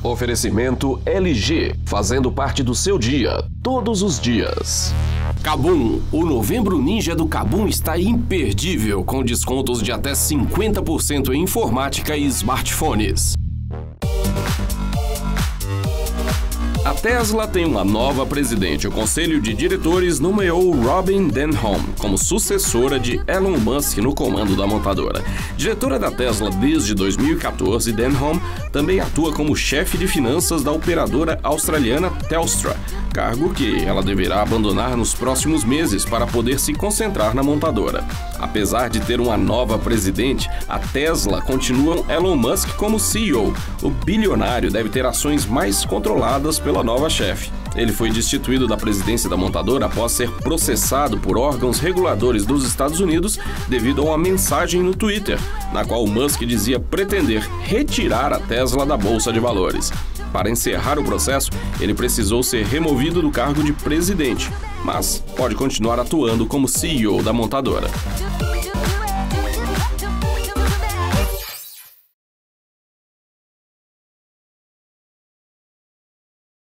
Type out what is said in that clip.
Oferecimento LG, fazendo parte do seu dia, todos os dias. KaBuM! O Novembro Ninja do KaBuM está imperdível, com descontos de até 50% em informática e smartphones. A Tesla tem uma nova presidente. O conselho de diretores nomeou Robin Denholm como sucessora de Elon Musk no comando da montadora. Diretora da Tesla desde 2014, Denholm também atua como chefe de finanças da operadora australiana Telstra, cargo que ela deverá abandonar nos próximos meses para poder se concentrar na montadora. Apesar de ter uma nova presidente, a Tesla continua Elon Musk como CEO. O bilionário deve ter ações mais controladas pela nova chefe. Ele foi destituído da presidência da montadora após ser processado por órgãos reguladores dos Estados Unidos devido a uma mensagem no Twitter, na qual Musk dizia pretender retirar a Tesla da bolsa de valores. Para encerrar o processo, ele precisou ser removido do cargo de presidente, mas pode continuar atuando como CEO da montadora.